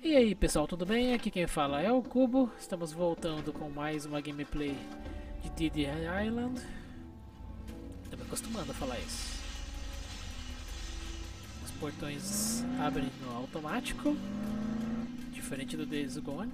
E aí pessoal, tudo bem? Aqui quem fala é o Cubo. Estamos voltando com mais uma gameplay de Dead Island. Estou me acostumando a falar isso. Os portões abrem no automático, diferente do Days Gone.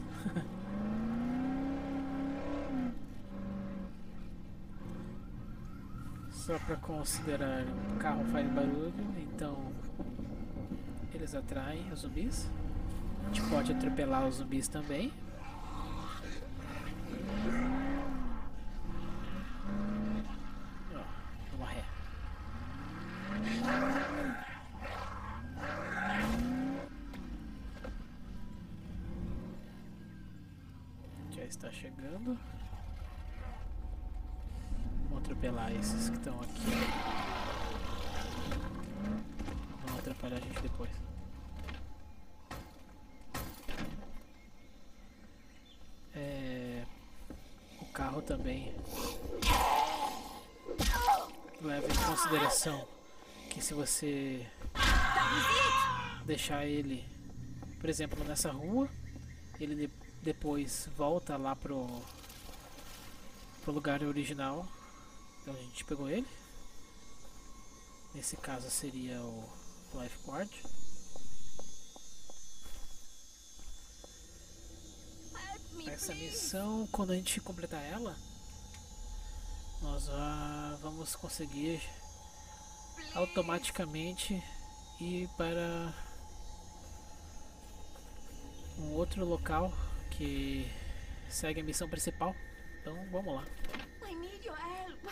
Só para considerar, o carro faz barulho, então eles atraem os zumbis. A gente pode atropelar os zumbis também. Ó, uma ré. Já está chegando. Vamos atropelar esses que estão aqui. Vão atrapalhar a gente depois. O carro também leva em consideração que se você deixar ele, por exemplo, nessa rua, ele depois volta lá pro lugar original onde a gente pegou ele. Nesse caso seria o lifeguard. Essa missão, quando a gente completar ela, nós vamos conseguir automaticamente ir para um outro local que segue a missão principal. Então vamos lá. I need your help.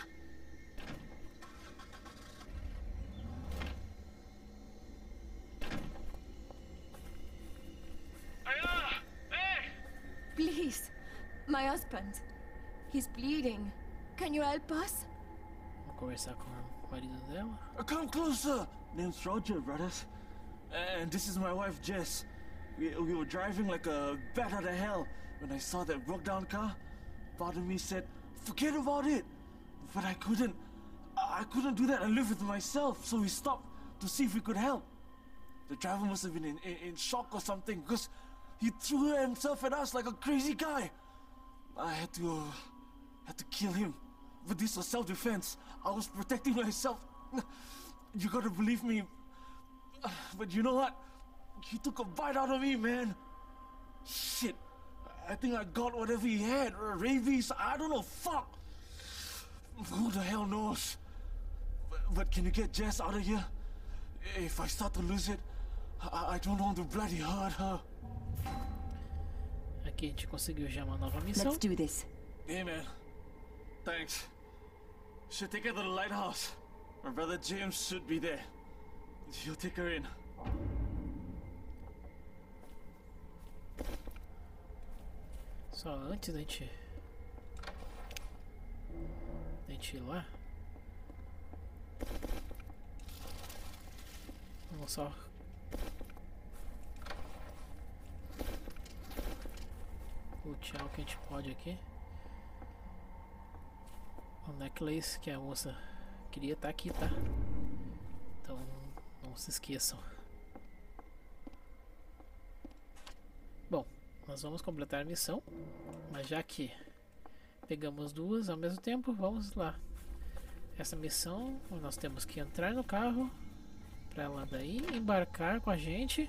Please, my husband. He's bleeding. Can you help us? Vamos conversar com o marido dela. Come closer! Name's Roger, brothers. And this is my wife, Jess. We were driving like a bat out of hell when I saw that broke down car. Part of me said, forget about it. But I couldn't do that and live with myself, so we stopped to see if we could help. The driver must have been in shock or something, because he threw himself at us like a crazy guy. I had to kill him. But this was self-defense. I was protecting myself. You gotta believe me. But you know what? He took a bite out of me, man. Shit. I think I got whatever he had. Rabies. I don't know. Fuck. Who the hell knows? But can you get Jess out of here? If I start to lose it, I don't want to bloody hurt her. Aqui a gente conseguiu já uma nova missão. Let's do this. Hey, man. Thanks. Should take her to the lighthouse. My brother James should be there. He'll take her in. Só antes da gente ir lá, vamos só lutear o que a gente pode aqui. O necklace que a moça queria tá aqui, tá? Então não se esqueçam. Bom, nós vamos completar a missão, mas já que pegamos duas ao mesmo tempo, vamos lá. Essa missão, nós temos que entrar no carro para ela daí embarcar com a gente.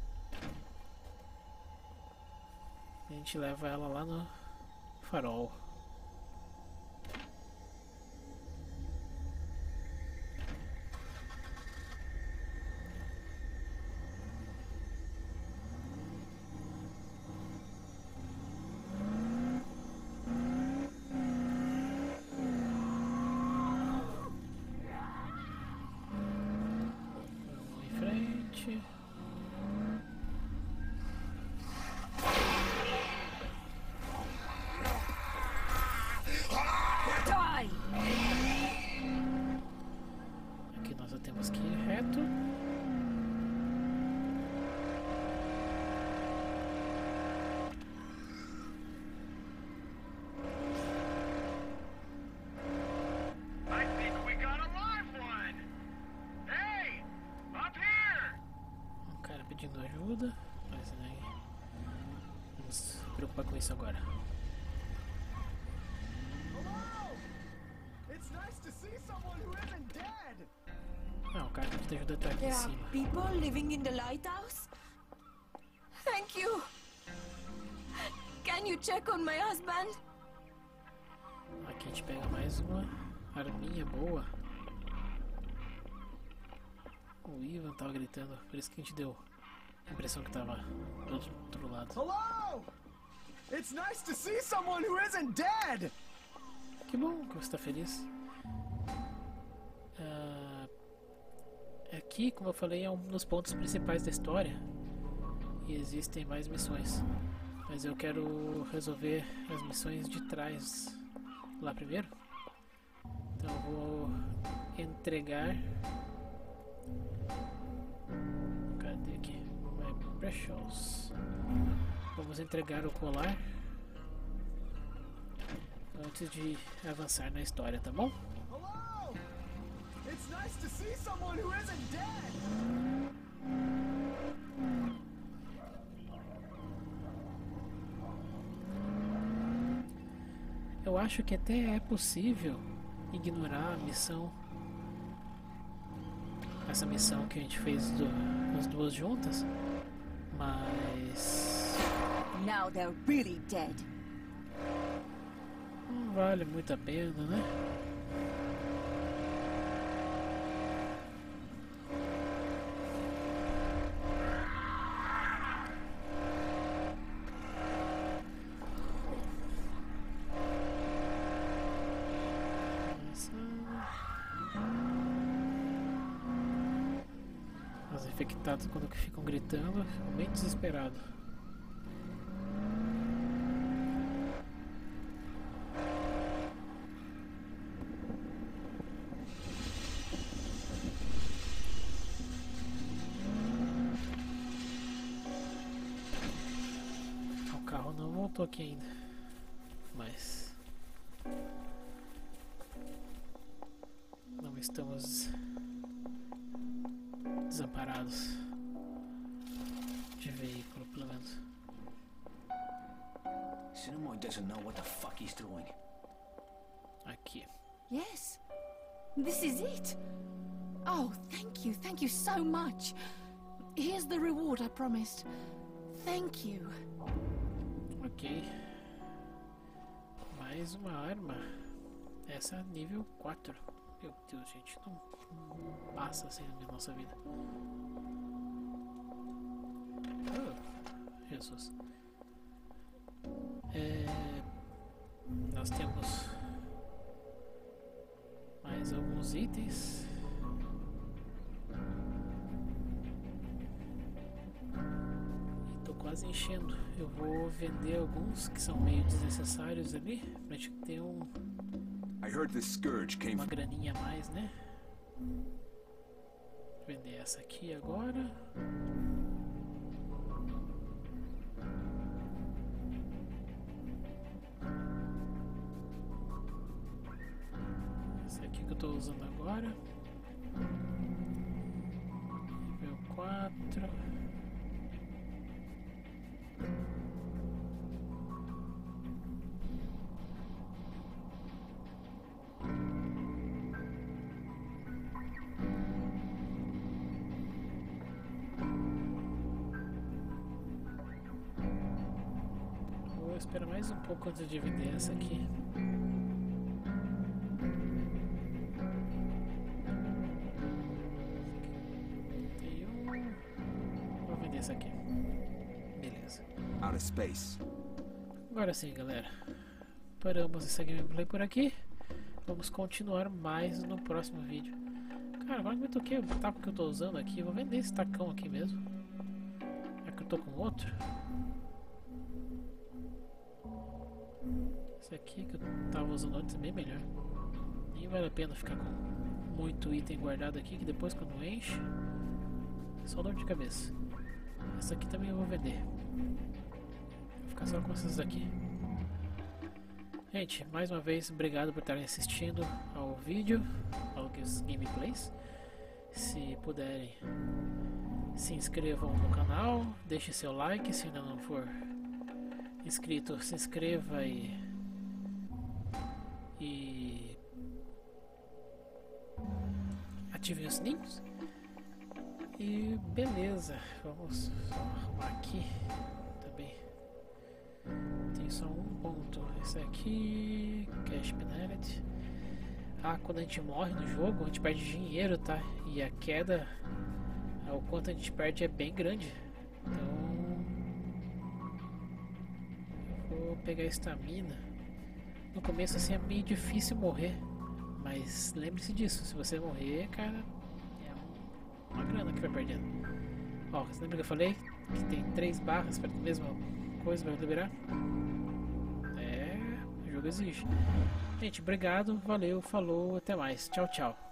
A gente leva ela lá no farol. Die! Aqui nós já temos que ir reto. I think we got a live one! Hey! Up here! Um cara pedindo ajuda, mas aí vamos se preocupar com isso agora. Ah, o cara que te ajuda tá aqui em There are cima. people living in the lighthouse? Thank you. Can you check on my husband? Aqui a gente pega mais uma arminha boa. O Ivan tava gritando, por isso que a gente deu a impressão que tava do outro lado. Hello! It's nice to see someone who isn't dead! Que bom que você tá feliz. Aqui, como eu falei, é um dos pontos principais da história. E existem mais missões. Mas eu quero resolver as missões de trás lá primeiro. Então eu vou entregar. Cadê aqui? My Precious. Vamos entregar o colar antes de avançar na história, tá bom? Hello! It's nice to see someone who isn't dead! Eu acho que até é possível ignorar a missão. Essa missão que a gente fez as duas juntas. Mas Now they're really dead. não vale muito a pena, né? Os infectados, quando ficam gritando, ficam bem desesperados. O carro não voltou aqui ainda, mas não estamos desamparados de veículo, pelo menos. Cinemoy doesn't know what the fuck he's doing. Aqui. Yes. This is it. Oh, thank you so much. Here's the reward I promised. Thank you. Ok. Mais uma arma. Essa é nível 4. Meu Deus, gente, não passa assim na nossa vida. Oh, Jesus. Nós temos mais alguns itens. E tô quase enchendo. Eu vou vender alguns que são meio desnecessários ali, pra gente ter I heard this scourge came uma from... graninha a mais, né? Vou vender essa aqui agora. Essa aqui que eu tô usando agora. Nível 4. Vou esperar mais um pouco antes de vender essa aqui. Tem um. Vou vender essa aqui. Beleza. out of space. Agora sim, galera. Paramos essa gameplay por aqui. Vamos continuar mais no próximo vídeo. Cara, agora que eu toquei o taco que eu tô usando aqui, eu vou vender esse tacão aqui mesmo. Já que eu tô com outro. Esse aqui que eu tava usando antes é bem melhor. Nem vale a pena ficar com muito item guardado aqui, que depois quando enche, é só dor de cabeça. Essa aqui também eu vou vender. Vou ficar só com essas aqui. Gente, mais uma vez, obrigado por estarem assistindo ao vídeo, aos gameplays. Se puderem, se inscrevam no canal, deixem seu like se ainda não for inscrito, se inscreva e ativem os sininhos. E beleza, vamos só arrumar aqui também. Tem só um ponto. Esse aqui, Cash Penalty. Ah, quando a gente morre no jogo, a gente perde dinheiro, tá? E a queda, o quanto a gente perde é bem grande. Então, eu vou pegar a estamina. No começo assim é meio difícil morrer, mas lembre-se disso, se você morrer, cara, é uma grana que vai perdendo. Ó, você lembra que eu falei que tem 3 barras para a mesma coisa para liberar? É, o jogo exige. Gente, obrigado, valeu, falou, até mais. Tchau, tchau.